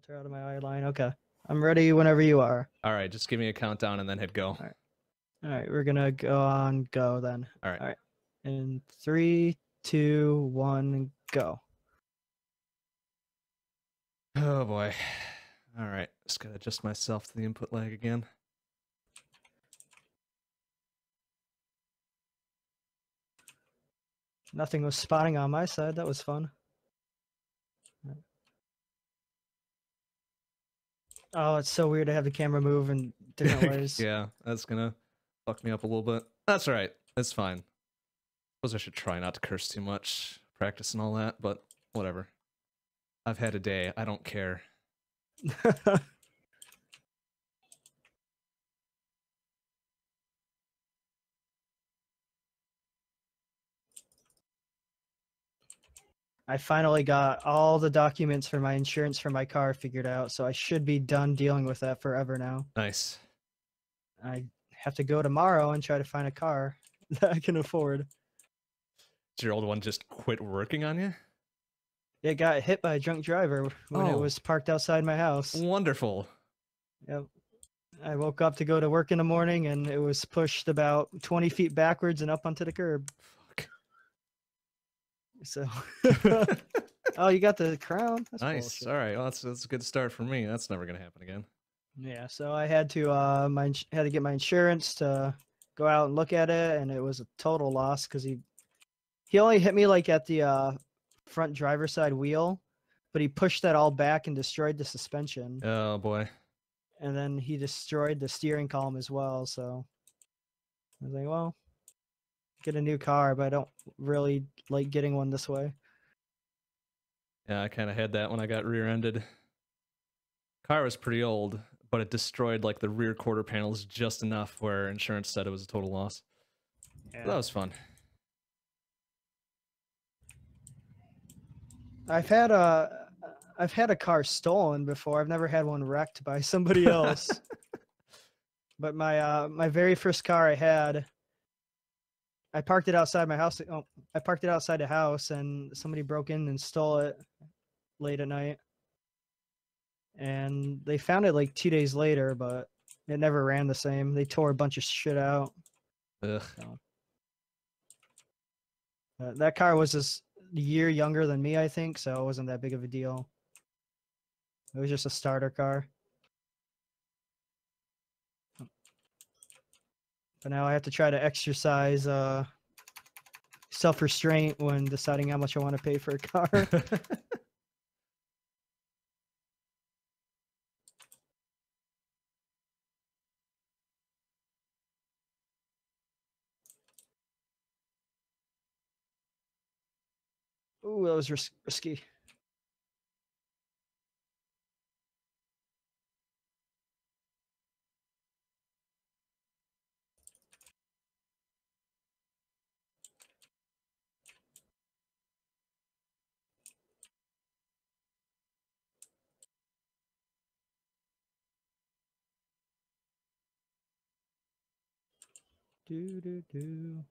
Filter out of my eye line. Okay. I'm ready whenever you are. All right, just give me a countdown and then hit go. All right, we're gonna go on go then. All right. In 3, 2, 1, go. Oh boy. All right, just gotta adjust myself to the input lag again. Nothing was spotting on my side. That was fun. Oh, it's so weird to have the camera move in different ways. Yeah, that's gonna fuck me up a little bit. That's all right. It's fine. Suppose I should try not to curse too much, practice and all that, but whatever. I've had a day. I don't care. I finally got all the documents for my insurance for my car figured out, so I should be done dealing with that forever now. Nice. I have to go tomorrow and try to find a car that I can afford. Did your old one just quit working on you? It got hit by a drunk driver when it was parked outside my house. Wonderful. Yep. I woke up to go to work in the morning and it was pushed about 20 feet backwards and up onto the curb. Fuck. So, oh, you got the crown? That's nice. bullshit. All right. Well, that's a good start for me. That's never gonna happen again. Yeah. So I had to had to get my insurance to go out and look at it, and it was a total loss because he only hit me like at the front driver's side wheel, but he pushed that all back and destroyed the suspension. Oh boy. And then he destroyed the steering column as well. So I was like, well, get a new car, but I don't really like getting one this way. Yeah, I kind of had that when I got rear-ended. Car was pretty old, but it destroyed like the rear quarter panels just enough where insurance said it was a total loss. Yeah. That was fun. I've had a car stolen before. I've never had one wrecked by somebody else. But my very first car I had, I parked it outside my house. Oh, I parked it outside the house, and somebody broke in and stole it late at night. And they found it like 2 days later, but it never ran the same. They tore a bunch of shit out. Ugh. So, that car was just a year younger than me, I think, so it wasn't that big of a deal. It was just a starter car. But now I have to try to exercise self-restraint when deciding how much I want to pay for a car. Ooh, that was risky. Do.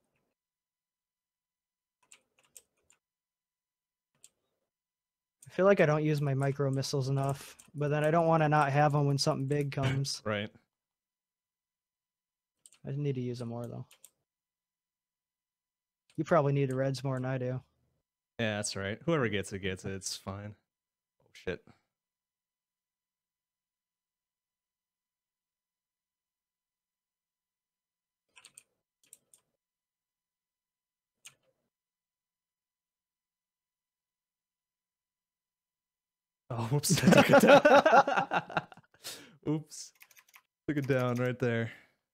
I feel like I don't use my micro missiles enough, but then I don't want to not have them when something big comes. Right. I need to use them more, though. You probably need the reds more than I do. Yeah, that's right. Whoever gets it, it's fine. Oh, shit. Oh, whoops. I took it down. Oops. Took it down right there.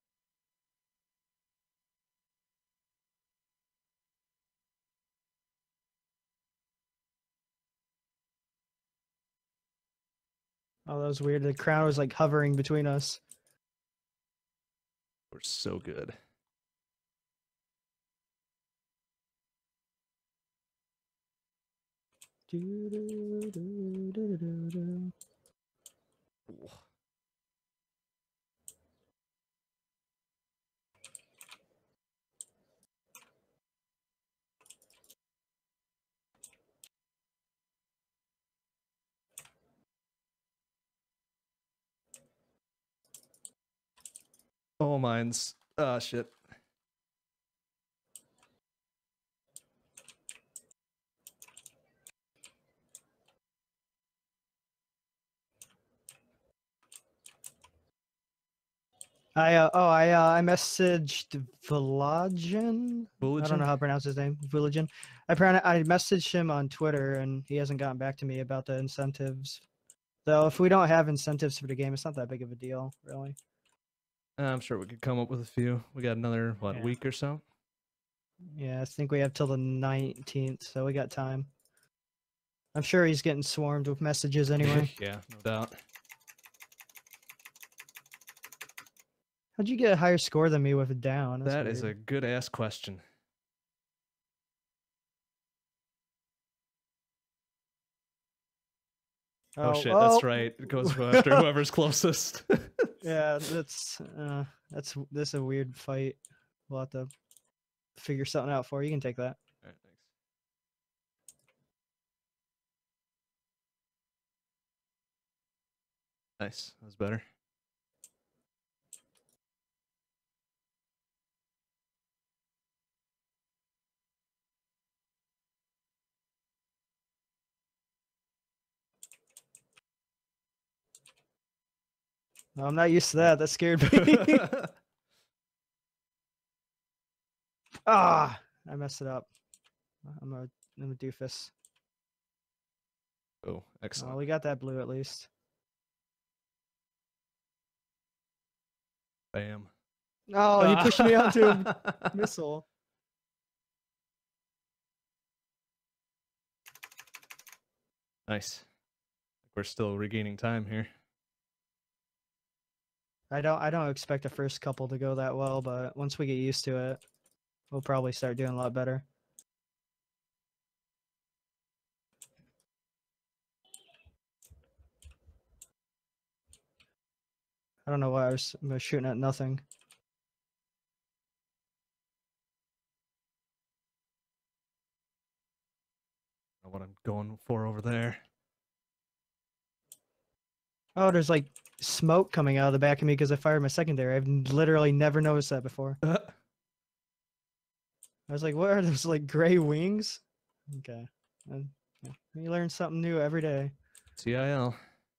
Oh, that was weird. The crown was like hovering between us. We're so good. Do. Ooh. Oh, mine's. Ah, shit. I messaged Villagen. I don't know Bulletin? how to pronounce his name. Villagen. I messaged him on Twitter and he hasn't gotten back to me about the incentives. Though if we don't have incentives for the game, it's not that big of a deal, really. I'm sure we could come up with a few. We got another, what, Yeah. week or so? Yeah, I think we have till the 19th, so we got time. I'm sure he's getting swarmed with messages anyway. Yeah, no doubt. How'd you get a higher score than me with a down? That's That is a weird. good ass question. Oh, shit, that's right. It goes after whoever's closest. Yeah, this is a weird fight. We'll have to figure something out for you. You can take that. All right, thanks. Nice, that was better. No, I'm not used to that. That scared me. Ah, I messed it up. I'm a doofus. Oh, excellent. Oh, we got that blue at least. Bam. Oh, he pushed me onto a missile. Nice. We're still regaining time here. I don't expect the first couple to go that well, but once we get used to it, we'll probably start doing a lot better. I don't know why I was shooting at nothing. I don't know what I'm going for over there. Oh, there's like smoke coming out of the back of me because I fired my secondary. I've literally never noticed that before. I was like, what are those like gray wings? Okay. Yeah. You learn something new every day. TIL.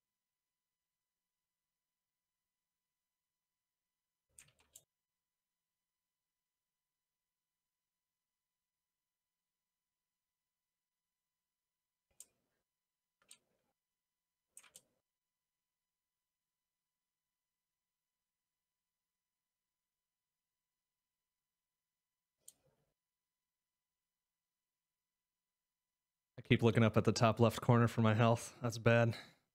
I keep looking up at the top left corner for my health. That's bad.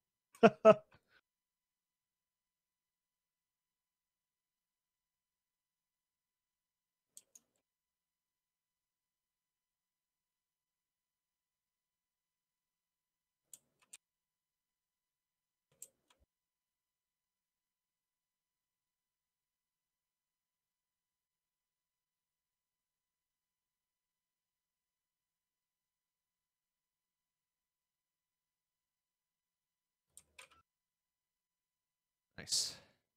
Nice.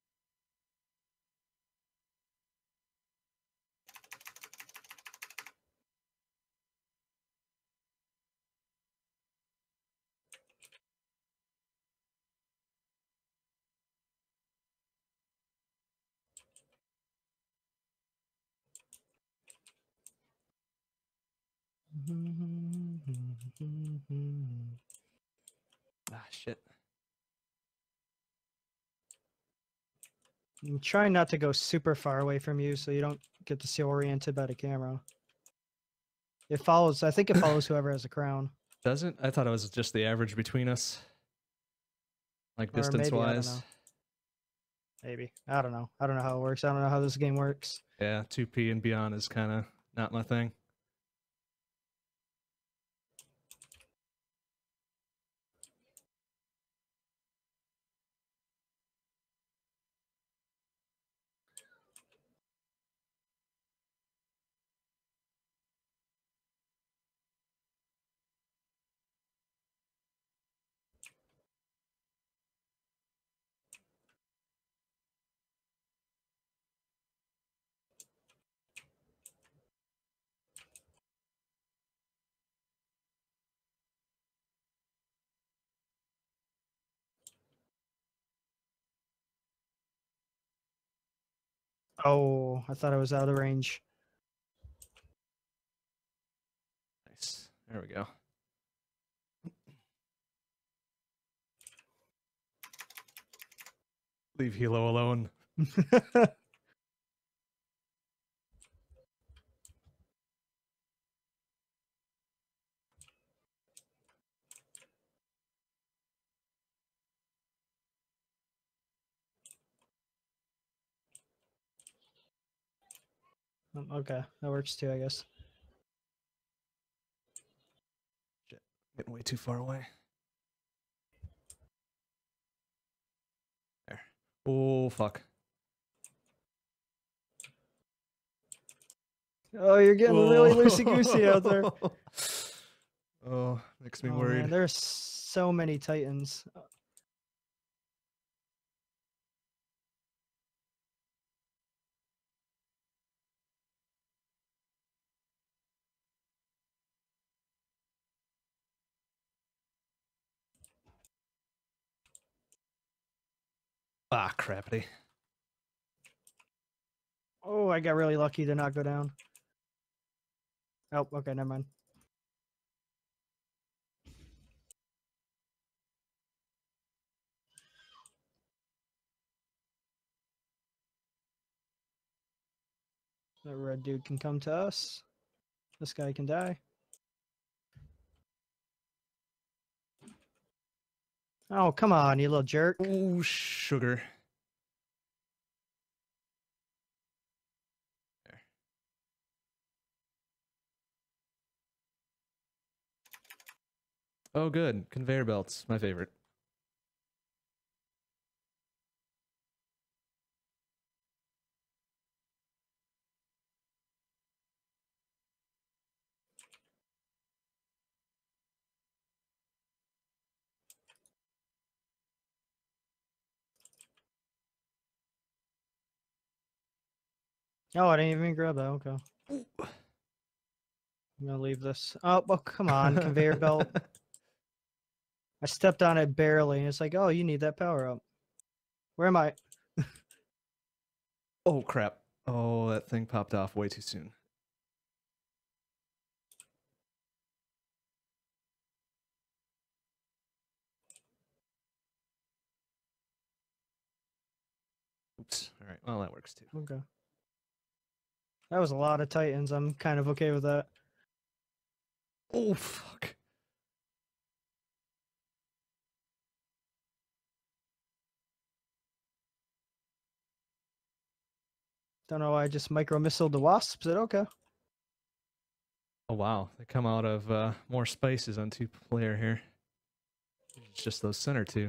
Ah, shit. I'm trying not to go super far away from you so you don't get to see oriented by the camera. It follows, I think it follows whoever has a crown. Doesn't? I thought it was just the average between us. Like Or maybe, I don't distance-wise. know. Maybe. I don't know. I don't know how it works. I don't know how this game works. Yeah, 2P and beyond is kind of not my thing. Oh, I thought I was out of range. Nice. There we go. Leave Hilo alone. Okay, that works too, I guess. Shit. Getting way too far away. There. Oh, fuck. Oh, you're getting really loosey-goosey out there. Oh, makes me Oh, worried. man, there's so many Titans. Ah, crappity. Oh, I got really lucky to not go down. Oh, okay, never mind. That red dude can come to us. This guy can die. Oh, come on, you little jerk. Oh, sugar. There. Oh, good. Conveyor belts. My favorite. Oh, I didn't even grab that. Okay. I'm gonna leave this. Oh, well, come on, conveyor belt. I stepped on it barely. And it's like, oh, you need that power up. Where am I? Oh, crap. Oh, that thing popped off way too soon. Oops. All right. Well, that works too. Okay. That was a lot of Titans. I'm kind of okay with that. Oh, fuck. Don't know why I just micro missiled the wasps, but okay. Oh, wow. They come out of more spaces on two-player here. It's just those center two.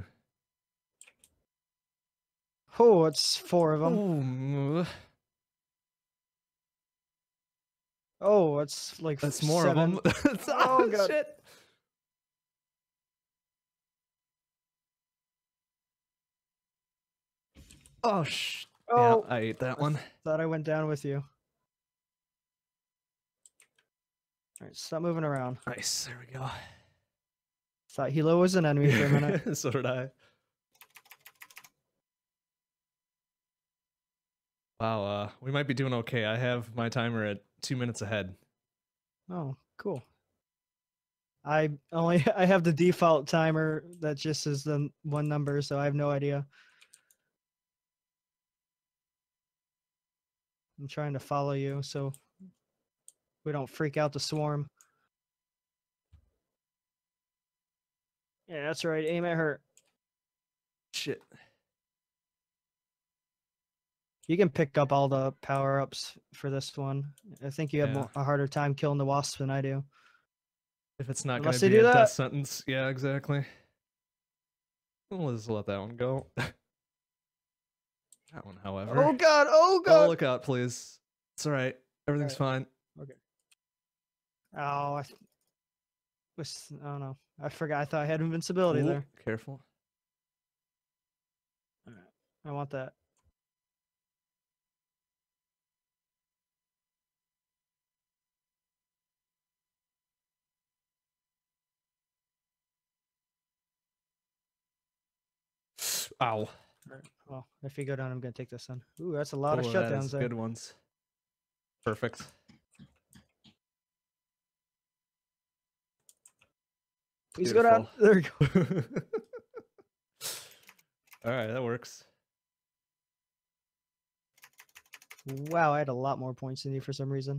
Oh, it's 4 of them. Ooh, Oh, it's like that's more 7. of them. Oh, God. Shit. Oh, Oh, yeah, I ate that one. Thought I went down with you. All right, stop moving around. Nice. There we go. Thought Hilo was an enemy for a minute. So did I. Wow, we might be doing okay. I have my timer at 2 minutes ahead. Oh, cool. I have the default timer that just is the one number, so I have no idea. I'm trying to follow you so we don't freak out the swarm. Yeah, that's right. Aim at her. Shit. You can pick up all the power-ups for this one. I think you have Yeah. a harder time killing the wasp than I do. If it's not going Unless to they be do a death that. sentence. Yeah, exactly. We'll just let that one go. That one, however. Oh, God. Oh, Oh, God. look out, please. It's all right. Everything's fine. Okay. Oh, I don't know. I forgot. I thought I had invincibility Ooh, there. careful. All right. I want that. Ow. Well, if you go down, I'm gonna take this one. Ooh, that's a lot of That shutdowns is there. good ones. Perfect. Please go down. There we go. All right, that works. Wow, I had a lot more points than you for some reason.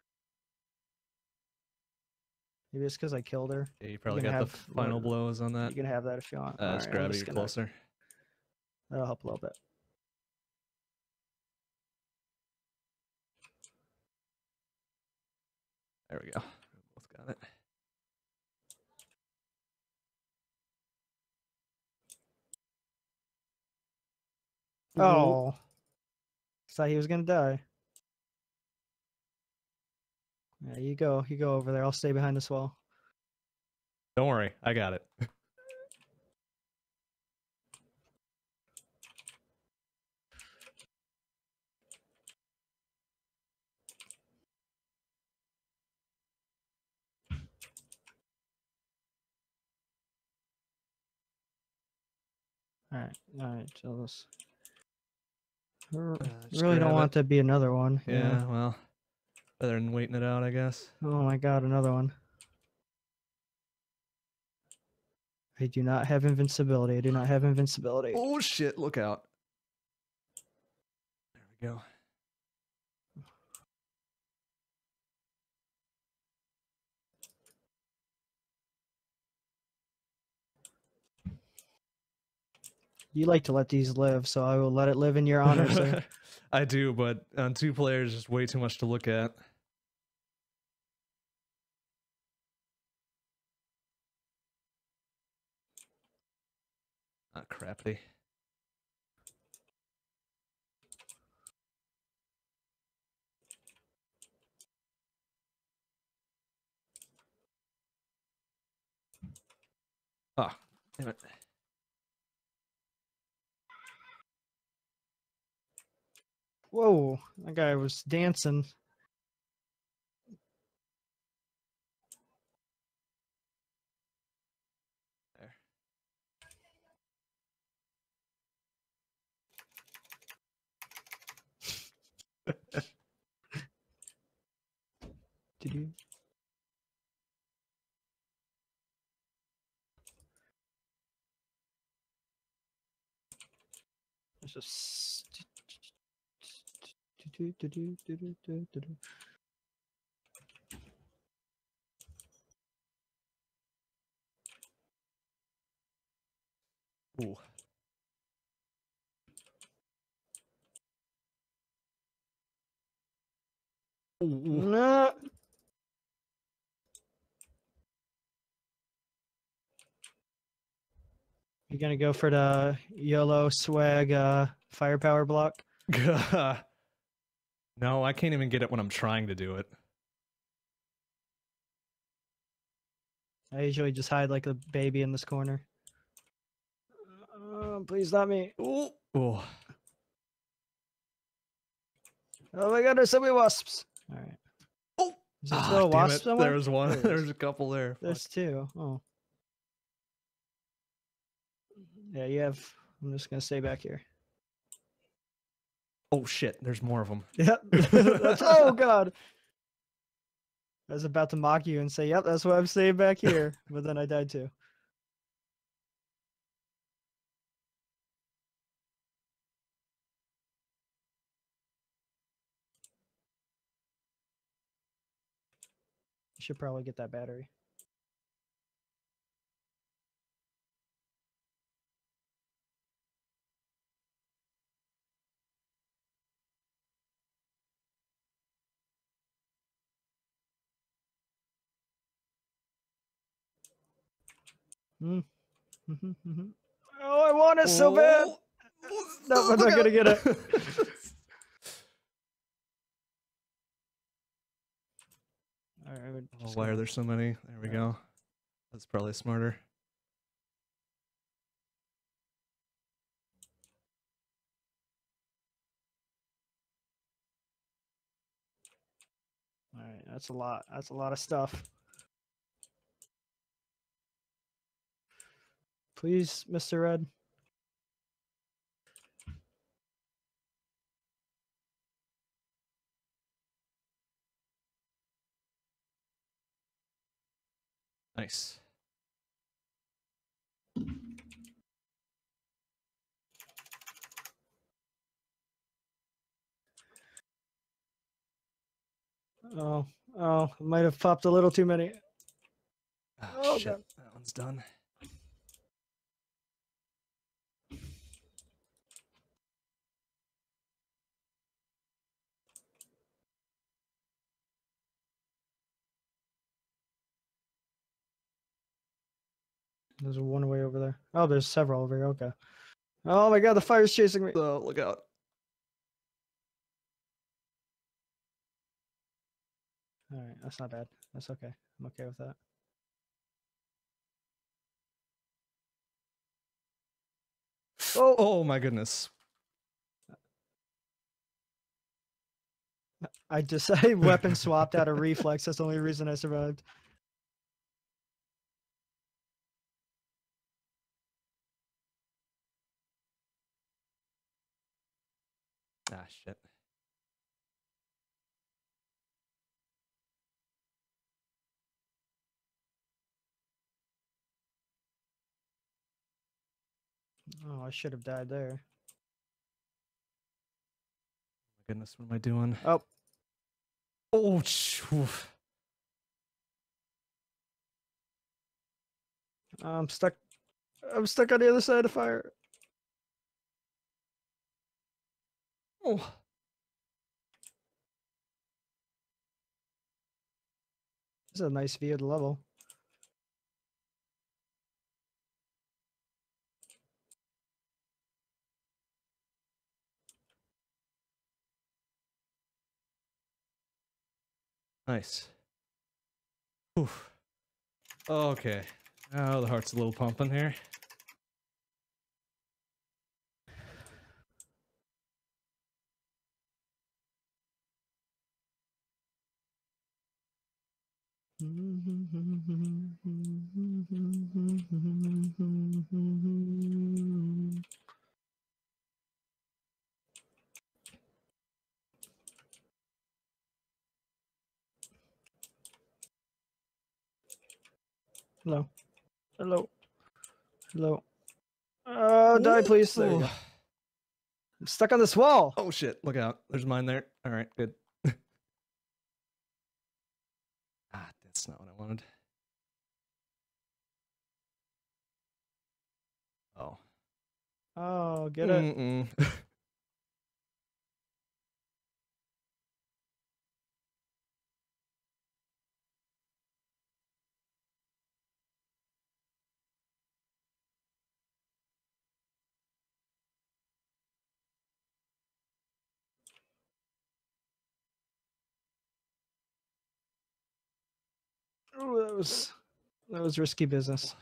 Maybe it's because I killed her. Yeah, you probably can got the have final blows on that. You can have that if you want. Just grab it, you're closer. That'll help a little bit. There we go. Both got it. Oh. Thought he was gonna die. Yeah, you go over there. I'll stay behind this wall. Don't worry, I got it. All right, jealous. Really don't want to be another one. Yeah, well, better than waiting it out, I guess. Oh my god, another one. I do not have invincibility. I do not have invincibility. Oh shit, look out. There we go. You like to let these live, so I will let it live in your honor, sir. I do, but on 2 players, just way too much to look at. Ah, crappy. Ah, damn it. Whoa, that guy was dancing. There. Did you? It's just. Ooh. No. You gonna go for the YOLO swag firepower block? No, I can't even get it when I'm trying to do it. I usually just hide like a baby in this corner. Please not me. Ooh. Ooh. Oh my god, there's so many wasps. All right. Oh. Is there still a wasp somewhere? There was one. There's a couple there. There's 2. Oh. Yeah, you have. I'm just gonna stay back here. Oh shit, there's more of them. Yep. Oh god. I was about to mock you and say, yep, that's why I'm staying back here. But then I died too. You should probably get that battery. Oh, I want it so bad. No, I'm not gonna get it. All right, why are there so many? There we go. That's probably smarter. All right, that's a lot. That's a lot of stuff. Please, Mr. Red. Nice. Oh, might have popped a little too many. Oh, shit. God. That one's done. There's one way over there. Oh, there's several over here. Okay. Oh my god, the fire's chasing me. Oh, look out. All right, that's not bad. That's okay. I'm okay with that. Oh my goodness. I weapon swapped out of reflex. That's the only reason I survived. Ah, shit. Oh, I should have died there. My goodness, what am I doing? Oh. Oh, I'm stuck. I'm stuck on the other side of the fire. Oh. This is a nice view of the level. Nice. Oof. Okay. Oh, the heart's a little pumping here. Hello. Hello. Hello. Oh, die, please. There you go. I'm stuck on this wall. Oh, shit. Look out. There's mine there. All right, good. Ah, that's not what I wanted. Oh. Oh, get it. Oh, that was risky business.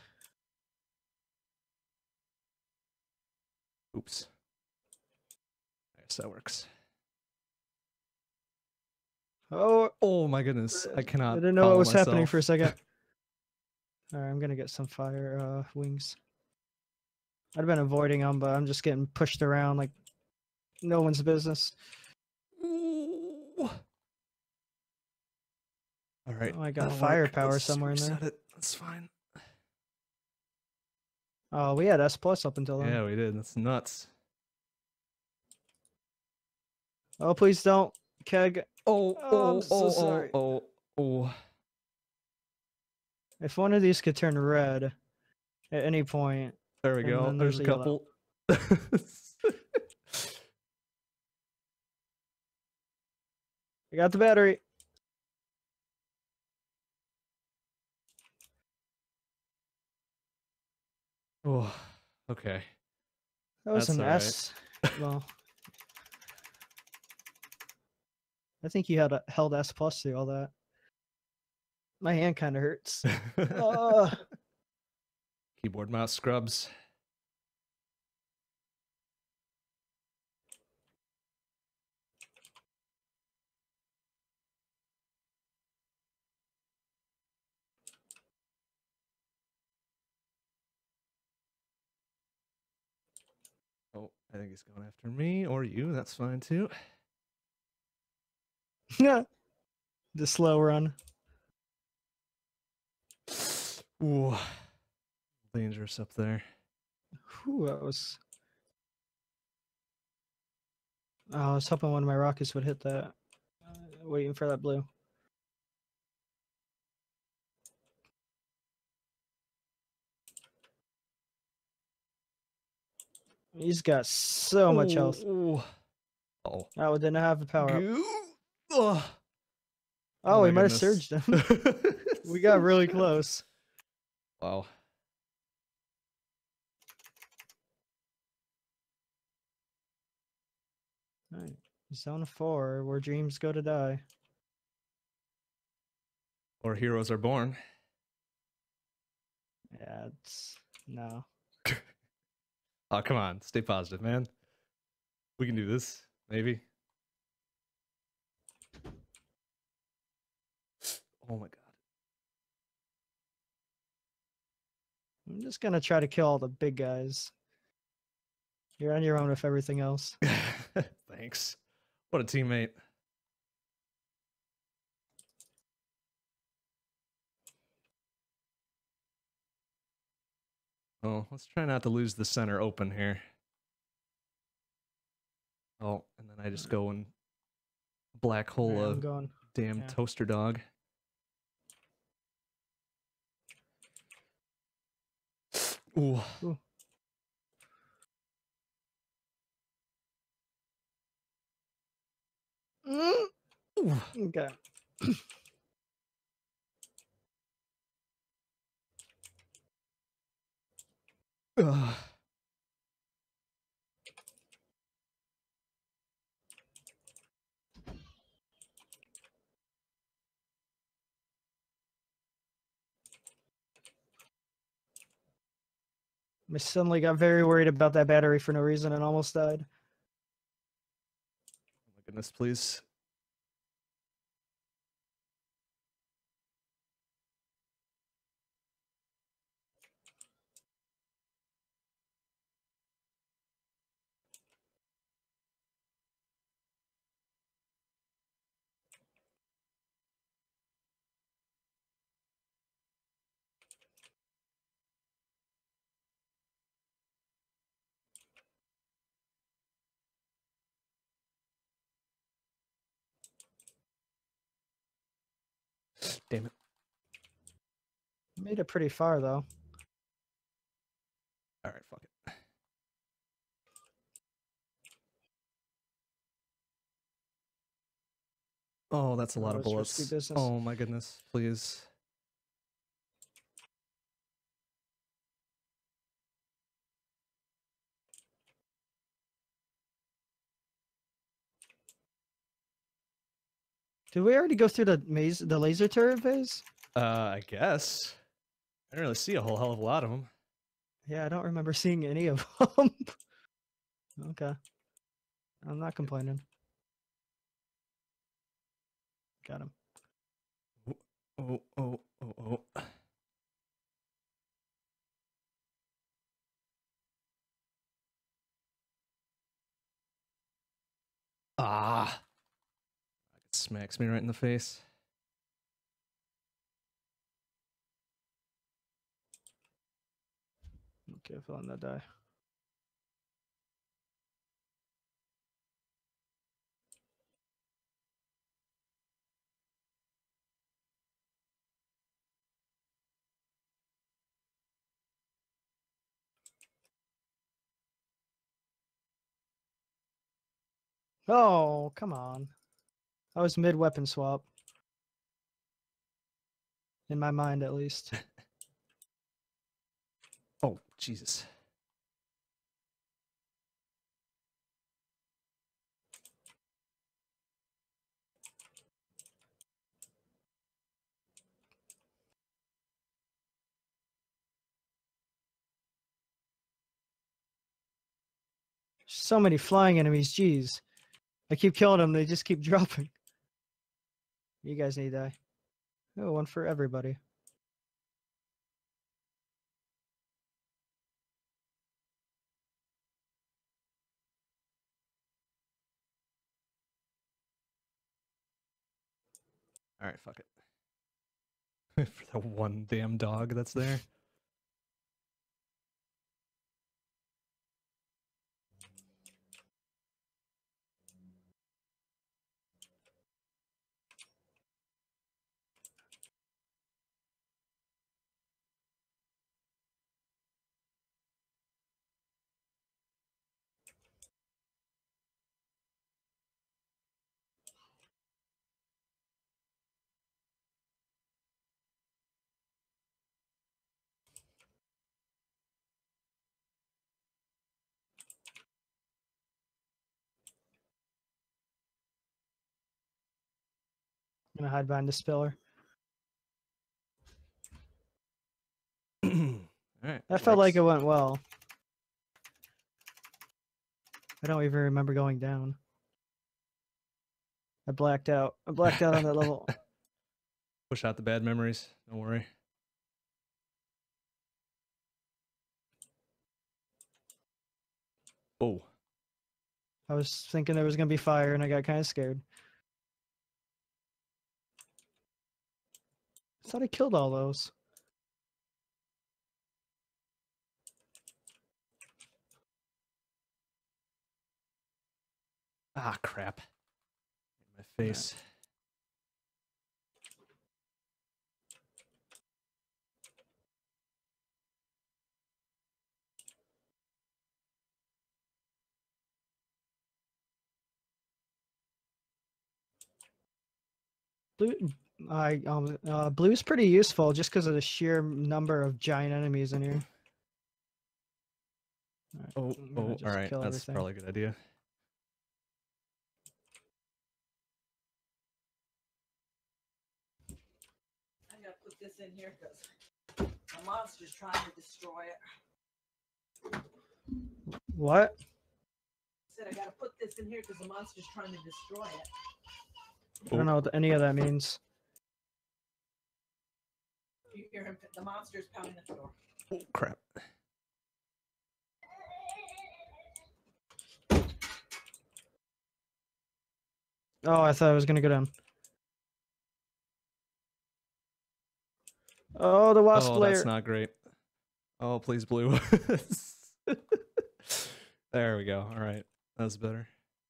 Oops. I guess that works. Oh my goodness. I cannot. I didn't know what was happening for a second. All right, I'm going to get some fire wings. I'd been avoiding them, but I'm just getting pushed around like no one's business. Ooh. All right. Oh, I got firepower somewhere in there. That's fine. Oh, we had S+ up until then. Yeah, we did. That's nuts. Oh, please don't. Keg. I'm so sorry. If one of these could turn red at any point. There we go. There's a couple. I got the battery. Oh, okay. That was That's an S. Well, I think you had held S+ through all that. My hand kind of hurts. Keyboard mouse scrubs. Oh, I think he's going after me or you. That's fine too. The slow run. Ooh, dangerous up there. Whew, that was. Oh, I was hoping one of my rockets would hit that. Waiting for that blue. He's got so much health. Ooh. Oh. Oh, didn't have the power up. Oh, Oh, we my might have goodness. surged him. We got really close. Wow. All right. Zone 4, where dreams go to die. Or heroes are born. Yeah, it's no. Oh, come on. Stay positive, man. We can do this. Maybe. Oh my I'm just gonna try to kill all the big guys. You're on your own with everything else. god. Thanks. What a teammate. Oh, let's try not to lose the center open here. Oh, and then I just go in black hole Alright, I'm of going. damn yeah. toaster dog. Ooh. Ooh. Ooh. Okay. Ugh. I suddenly got very worried about that battery for no reason and almost died. Oh my goodness, please. Damn it. Made it pretty far though. All right, fuck it. Oh, that's a lot of it's risky bullets. business. Oh my goodness, please. Did we already go through the maze, the laser turret phase? I guess. I didn't really see a whole hell of a lot of them. Yeah, I don't remember seeing any of them. Okay. I'm not complaining. Got him. Oh, oh, oh, oh. Ah. It smacks me right in the face. Okay, feeling that die. Oh, come on. I was mid weapon swap. In my mind, at least. Oh, Jesus. So many flying enemies, jeez. I keep killing them, they just keep dropping. You guys need to die. Oh, one for everybody. All right, fuck it. For the one damn dog that's there. I'm gonna hide behind the spiller. All right. That felt like it went well. I don't even remember going down. I blacked out. I blacked out on that level. Push out the bad memories. Don't worry. Oh. I was thinking there was gonna be fire, and I got kind of scared. I thought I killed all those. Ah, crap. In my face. Blue's pretty useful just because of the sheer number of giant enemies in here. Oh, all right. That's probably a good idea. I gotta put this in here because the monster's trying to destroy it. What? I said I gotta put this in here because the monster's trying to destroy it. I don't know what any of that means. You hear him? The monster's pounding at the door. Oh, crap. Oh, I thought I was gonna go down. Oh, the wasp layer. That's not great. Oh, please, blue. There we go. All right. That's better.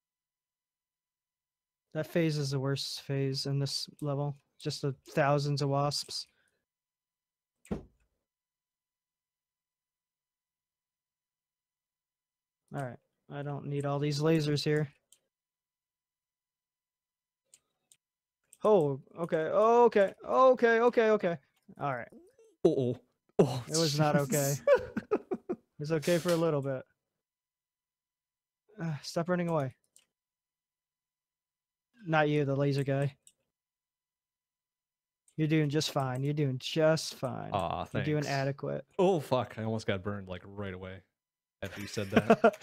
That phase is the worst phase in this level. Just the thousands of wasps. Alright. I don't need all these lasers here. Oh, okay. Okay. Okay. Alright. Oh. It was not okay. It was okay for a little bit. Stop running away. Not you, the laser guy. You're doing just fine. You're doing just fine. Aw, thanks. You're doing adequate. Oh, fuck. I almost got burned, like, right away after you said that.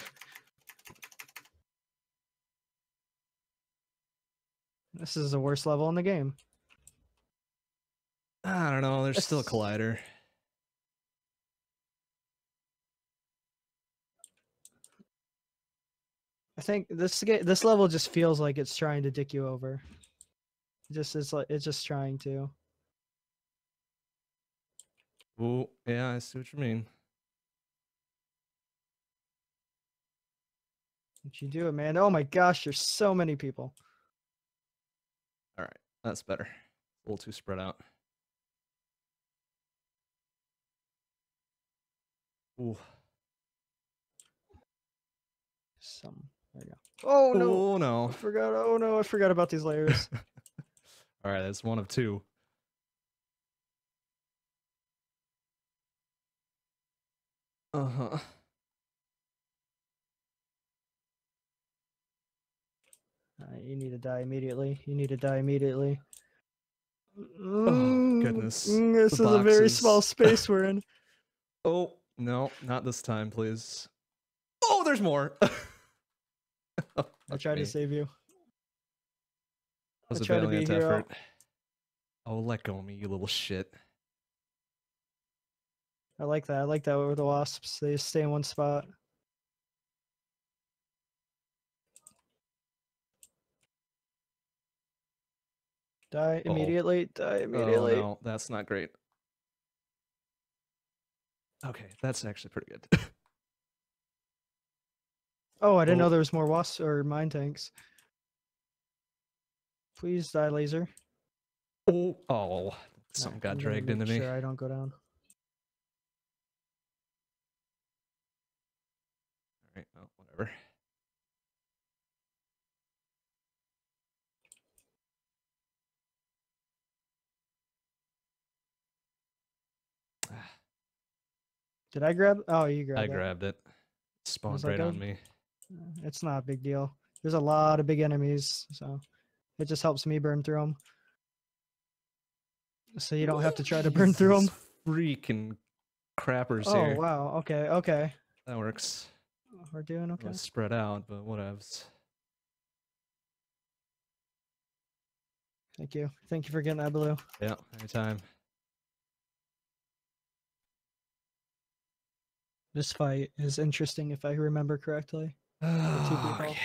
This is the worst level in the game. I don't know. There's still a collider. I think this level just feels like it's trying to dick you over. It's just trying to. Oh, yeah, I see what you mean. What you do it, man? Oh my gosh, there's so many people. All right, that's better. A little too spread out. Ooh. There you go. Oh no! Oh no! I forgot. Oh no! I forgot about these layers. All right, that's one of two. Uh-huh. You need to die immediately. You need to die immediately. Oh goodness! This is a very small space we're in. Oh no! Not this time, please. Oh, there's more. I tried to save you. That was a valiant effort. Oh, let go of me, you little shit. I like that. I like that with the wasps. They just stay in one spot. Die Oh. immediately. Die Oh immediately. no, that's not great. Okay, that's actually pretty good. Oh, I didn't know Oh. there was more wasps or mine tanks. Please die, laser. Oh, something Alright, got I'm gonna dragged make into me. sure I don't go down. Alright, well, whatever. Did I grab? Oh, you grabbed I it. grabbed it. Spawned Was that right on good? me. It's not a big deal. There's a lot of big enemies, so it just helps me burn through them. So you don't have to try to burn through them. Freaking crappers Oh, here. wow. Okay, okay. That works. We're doing It okay. was spread out, but whatevs. Thank you. Thank you for getting that blue. Yeah, anytime. This fight is interesting if I remember correctly. There were two people. Okay.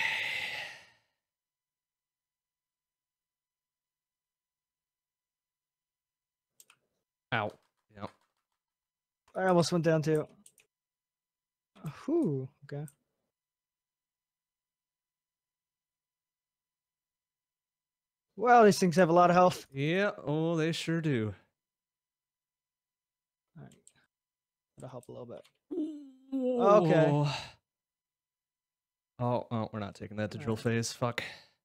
Ow. Yep. I almost went down too. Whew. Okay. Wow, these things have a lot of health. Yeah, oh, they sure do. All right. That'll help a little bit. Okay. Oh, we're not taking that to drill Alright. phase. Fuck.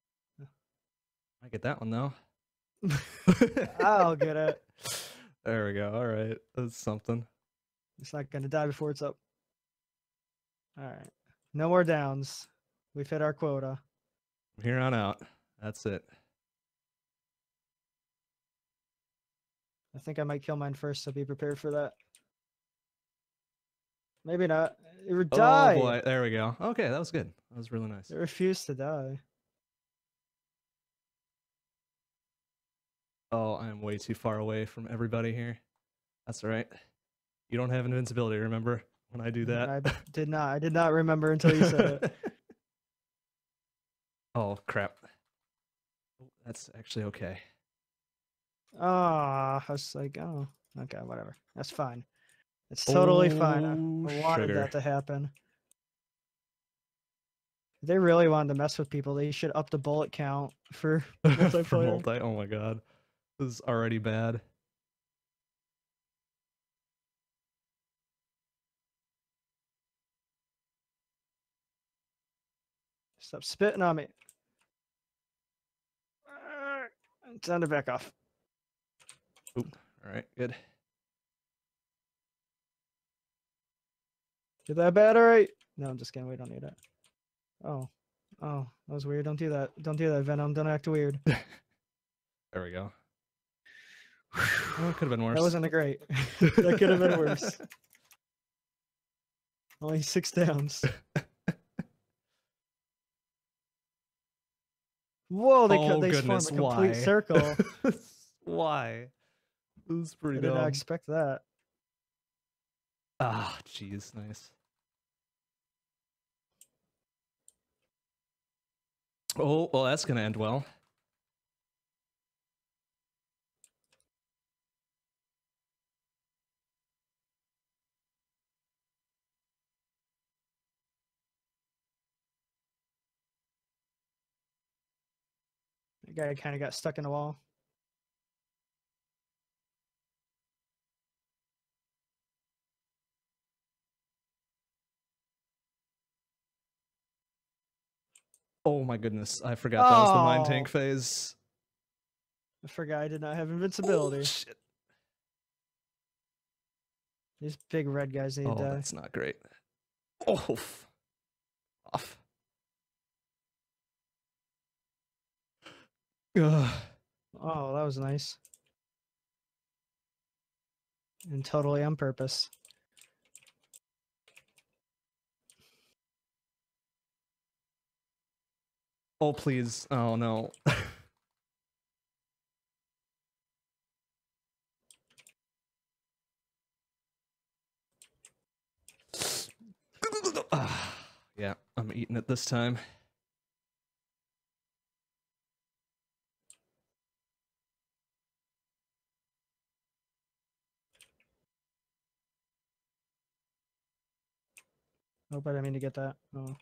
I get that one though. I'll get it. There we go. All right, that's something. It's not gonna die before it's up. All right. No more downs. We've hit our quota. From here on out, that's it. I think I might kill mine first, so be prepared for that. Maybe not. It died. Oh boy, there we go. Okay, that was good. That was really nice. It refused to die. Oh, I'm way too far away from everybody here. That's all right. You don't have invincibility, remember? When I do that. I did not. I did not remember until you said it. Oh, crap. That's actually okay. Ah, I was like, oh, okay, whatever. That's fine. It's totally fine. I wanted sugar. that to happen. If they really wanted to mess with people, they should up the bullet count for For multiplayer. multi, oh my god. This is already bad. Stop spitting on me. It's time to back off. Oop. All right, good. Get that battery. No, I'm just kidding. We don't need it. Oh. Oh, that was weird. Don't do that. Don't do that, Venom. Don't act weird. There we go. Oh, it could have been worse. That wasn't a great. That could have been worse. Only 6 downs. Whoa, they Oh, they goodness, formed a complete why? circle. Why? This is I pretty did not dumb. expect that. Ah, jeez, nice. Oh, well, that's gonna end well. The guy kind of got stuck in the wall. Oh my goodness, I forgot that was the mine Oh. tank phase. I forgot I did not have Oh, invincibility. shit. These big red guys need Oh, to die. that's not great. Oh, off. Ugh. Oh, that was nice. And totally on purpose. Oh, please. Oh, no. Yeah, I'm eating it this time. Hope I didn't mean to get that. Oh.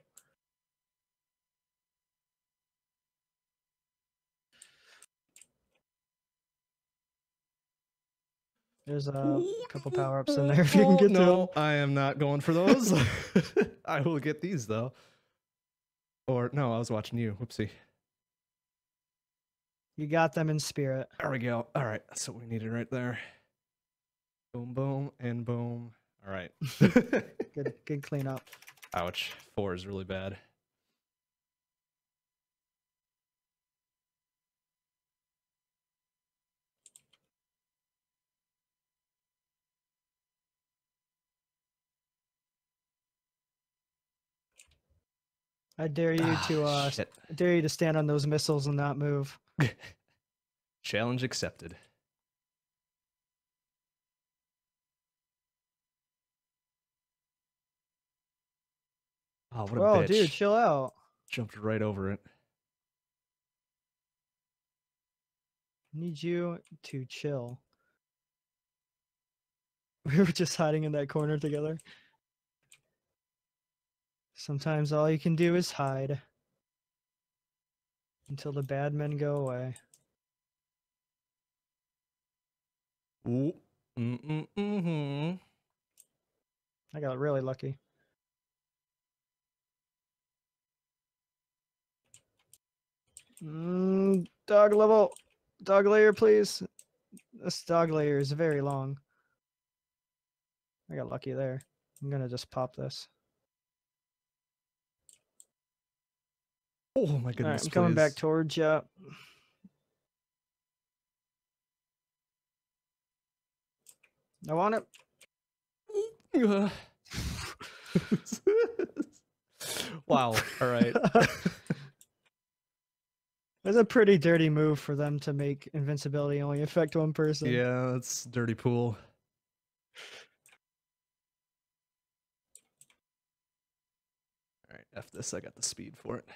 There's a couple power-ups in there if you can get to them. No, I am not going for those. I will get these though. Or no, I was watching you. Whoopsie. You got them in spirit. There we go. All right, that's what we needed right there. Boom, boom, and boom. All right. Good cleanup. Ouch. 4 is really bad. I dare you to shit. I dare you to stand on those missiles and not move. Challenge accepted. Oh, what a Whoa, bitch. dude, chill out. Jumped right over it. Need you to chill. We were just hiding in that corner together. Sometimes all you can do is hide until the bad men go away. Ooh. Mm-mm-mm-hmm. I got really lucky. Dog level. Dog layer, please. This dog layer is very long. I got lucky there. I'm gonna just pop this. Oh my All right, goodness, I'm coming back please. towards you. I want it. Wow. All right. That's a pretty dirty move for them to make invincibility only affect one person. Yeah, that's dirty pool. All right, F this. I got the speed for it.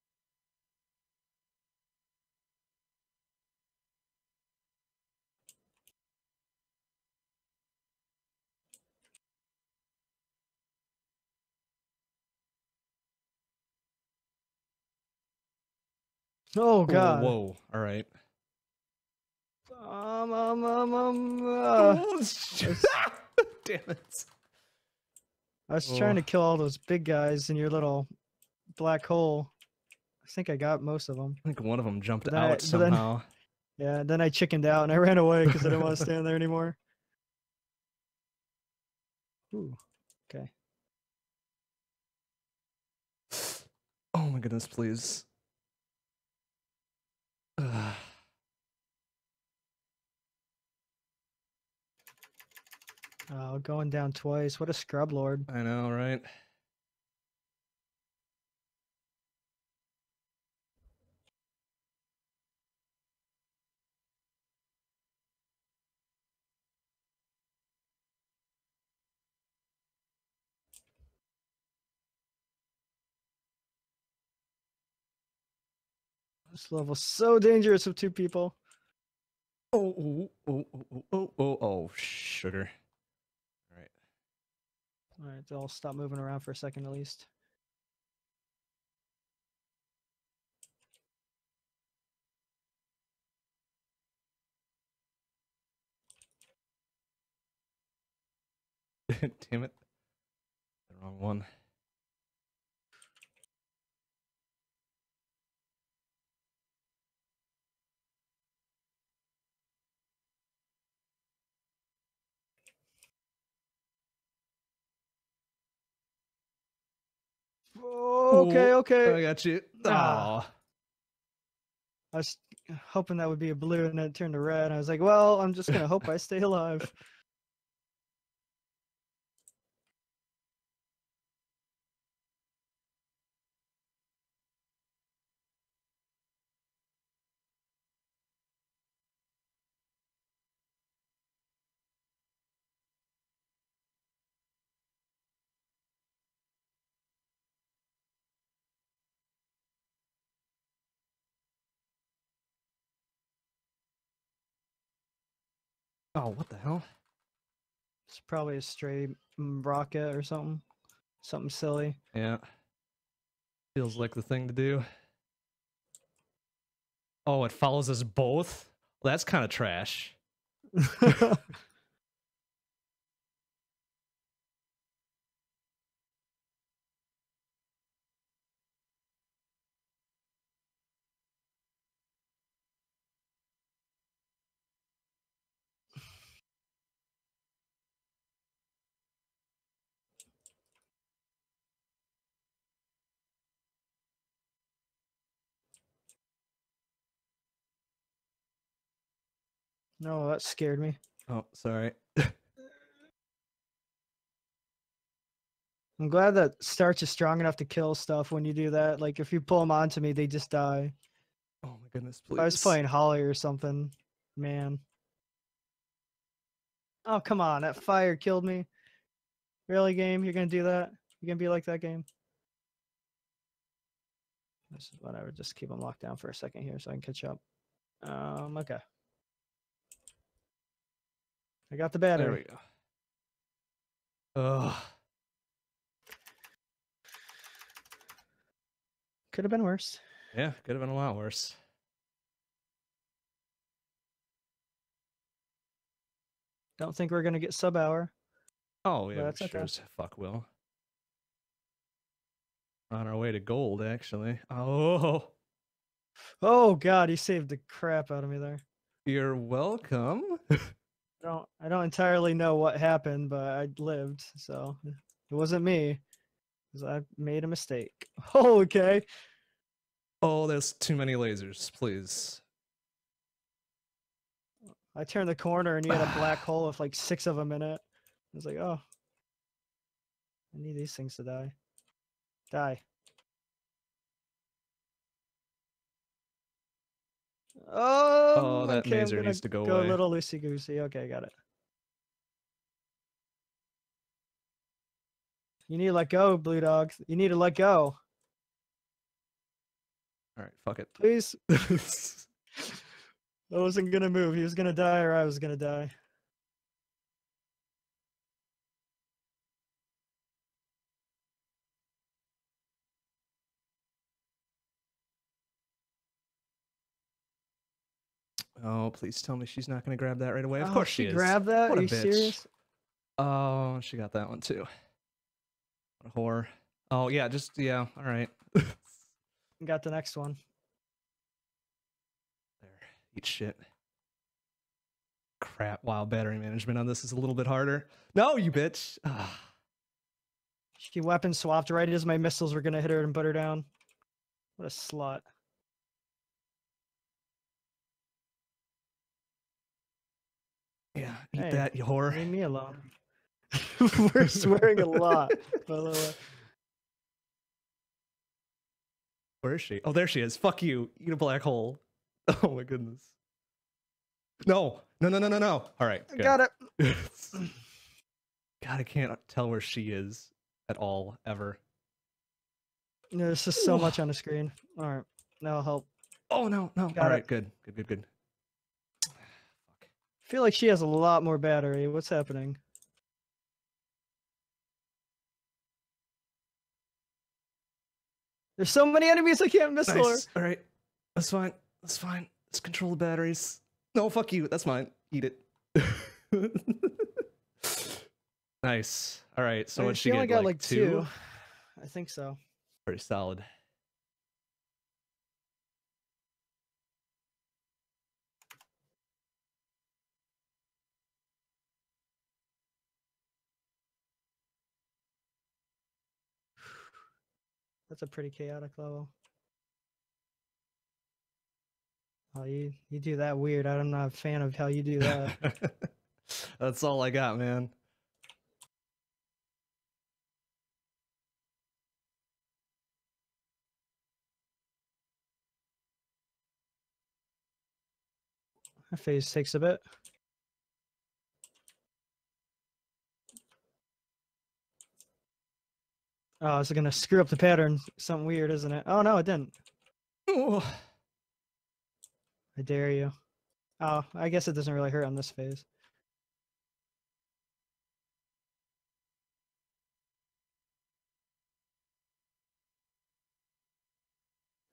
Oh God. Whoa. All right. Damn it. I was trying to kill all those big guys in your little black hole. I think I got most of them. I think one of them jumped But then out somehow. Yeah, then I chickened out and I ran away because I didn't want to stand there anymore. Ooh, okay. Oh my goodness, please. Oh, going down twice. What a scrub lord. I know, right? This level's so dangerous with 2 people. Oh, sugar. All right. All right, they'll stop moving around for a second at least. Damn it. The wrong one. Okay, okay. I got you. Ah. I was hoping that would be a blue and then it turned to red. I was like, well, I'm just going to hope I stay alive. Oh, what the hell? It's probably a stray rocket or something. Something silly. Yeah. Feels like the thing to do. Oh, it follows us both? Well, that's kind of trash. No, that scared me. Oh, sorry. I'm glad that starch is strong enough to kill stuff when you do that. Like, if you pull them onto me, they just die. Oh my goodness, If I was please. playing Holly or something, man. Oh, come on. That fire killed me. Really, game? You're going to do that? You're going to be like that, game? This is whatever. Just keep them locked down for a second here so I can catch up. Okay. I got the battery. There we go. Ugh. Could have been worse. Yeah, could have been a lot worse. Don't think we're going to get sub-hour. Oh, yeah, That's we okay. sure as fuck will. On our way to gold, actually. Oh, Oh, God. He saved the crap out of me there. you're welcome. I don't entirely know what happened, but I lived, so it wasn't me. Because I made a mistake. Oh, okay. Oh, there's too many lasers, please. I turned the corner and you had a black hole with like 6 of them in it. I was like, oh. I need these things to die. Die. Oh, that Okay, I'm maser gonna needs to go go a away. little loosey-goosey. Okay, got it. You need to let go, Blue Dog. You need to let go. All right, fuck it. Please. I wasn't gonna move. He was gonna die or I was gonna die. Oh, please tell me she's not going to grab that right away. Of Oh, course she is. grabbed that? What Are a you bitch. serious? Oh, she got that one too. What a whore. Oh, yeah, yeah, all right. Got the next one. There, eat shit. Crap, wow, battery management on this is a little bit harder. No, you bitch. Ah. She weapon swapped right as my missiles were gonna hit her and put her down. What a slut. Yeah, eat Hey, that, you whore. leave me alone. We're swearing a lot, by the way. Where is she? Oh, there she is. Fuck you. Eat a black hole. Oh my goodness. No. No, no, no, no, no. All right. Good. Got it. God, I can't tell where she is at all, ever. There's just so much on the screen. All right, that'll help. Oh, no, no. Got All it. right, good. Good, good, good. Fuck. I feel like she has a lot more battery. What's happening? There's so many enemies I can't missile her. Nice. All right. That's fine. That's fine. Let's control the batteries. No, fuck you. That's mine. Eat it. Nice. All right. So what'd she only get? got Like two? I think so. Pretty solid. That's a pretty chaotic level. Oh, you do that weird. I'm not a fan of how you do that. That's all I got, man. That phase takes a bit. Oh, it's gonna screw up the pattern. Something weird, isn't it? Oh no, it didn't. Oh. I dare you. Oh, I guess it doesn't really hurt on this phase.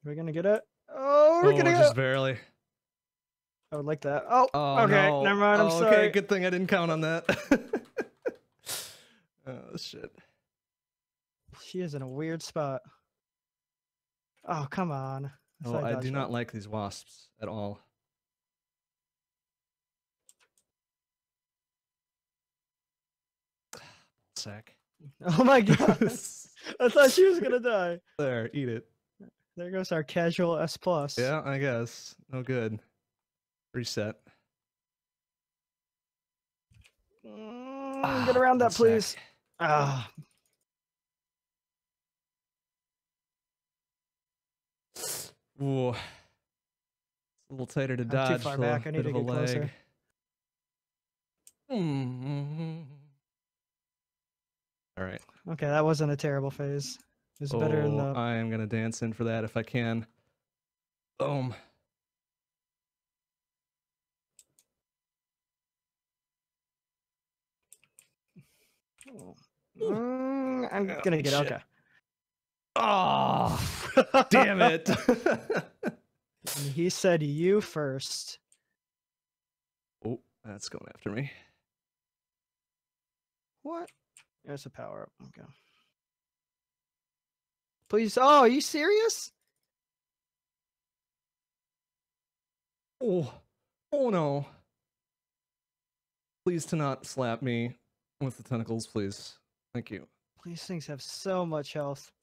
We're gonna get it. Oh, we're Oh, gonna get just it. barely. I would like that. Oh, Oh, okay. no. Never mind. I'm Oh, sorry. okay, good thing I didn't count on that. Oh, shit. She is in a weird spot. Oh, come on. Oh, thought I do dodged not that. like these wasps at all. Sack. Oh my god. I thought she was gonna die. There, eat it. There goes our casual S+. Yeah, I guess. No good. Reset. Get around that, sack. please. Ah. Ooh. It's a little tighter to I'm dodge. too far a back. I need bit to of a get lag. closer. All right. Okay, that wasn't a terrible phase. It was better in the. I am gonna dance in for that if I can. Boom. I'm gonna get shit. okay. Oh, damn it. And he said you first. Oh, that's going after me. What? There's a power up. Okay. Please. Oh, are you serious? Oh, oh no. Please to not slap me with the tentacles, please. Thank you. These things have so much health.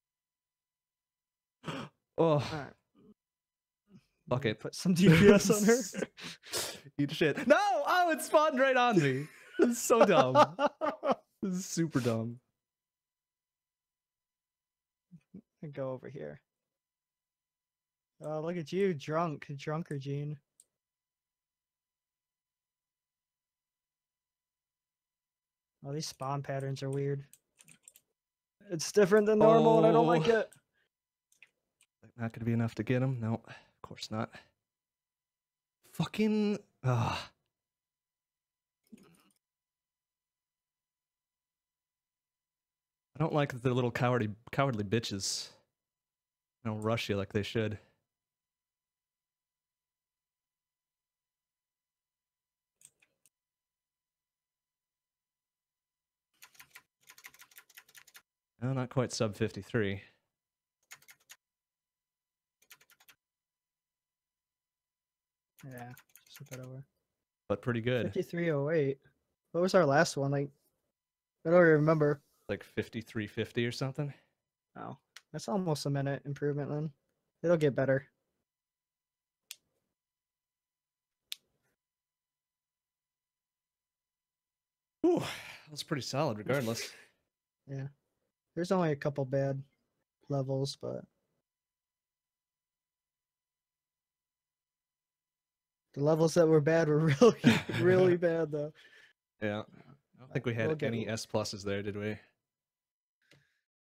Oh, All right. fuck it. Put some DPS on her. Eat shit. No! Oh, it spawned right on me. This is so dumb. This is super dumb. Go over here. Oh, look at you, drunker Gene. Oh, these spawn patterns are weird. It's different than normal, and I don't like it. Not gonna be enough to get him? No, of course not. Fucking. I don't like that they're little cowardly bitches. They don't rush you like they should. No, not quite sub 53. Yeah, just a bit over. But pretty good. 5308. What was our last one? Like, I don't remember. Like 5350 or something. Oh, that's almost a minute improvement then. It'll get better. Ooh, that was pretty solid regardless. Yeah. There's only a couple bad levels, but the levels that were bad were really, really bad though. Yeah. I don't think we had We'll get- any S pluses there, did we?